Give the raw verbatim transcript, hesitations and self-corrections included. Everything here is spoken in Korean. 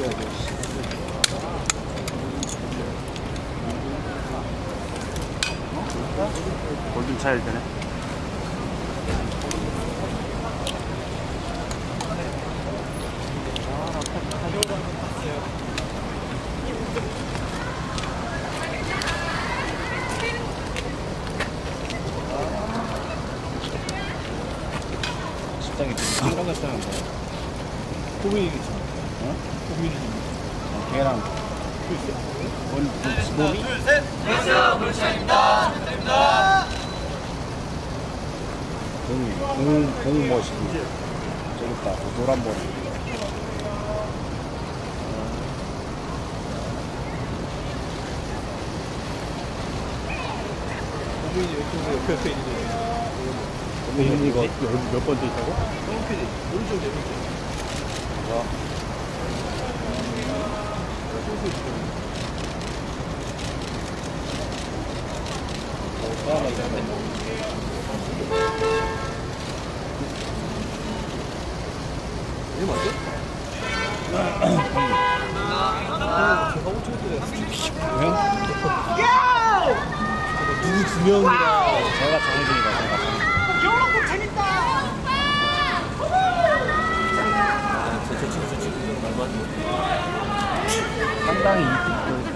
골든 차일드네. 식당이 되게 생각날 사람 뭐야? 호밀이지. 어? 호밀이지. 어, 걔랑 뭔 몸이? 둘, 셋! 안녕하세요, 물차입니다. 감사합니다. 공, 공, 공 멋있지. 저기 있다, 노란 머리. 고민이 왼쪽에 옆에 있는데 고민이 이거 몇 번째 있다고? 홈피디 오른쪽 내리쪽 어. 이거 맞지? 제가 오천 대 누구 두 명이랑 제가 정해진이다, 제가 정해진. 겨울왕국 재밌다. 저 친구 저 친구 얼마? 상당히 이,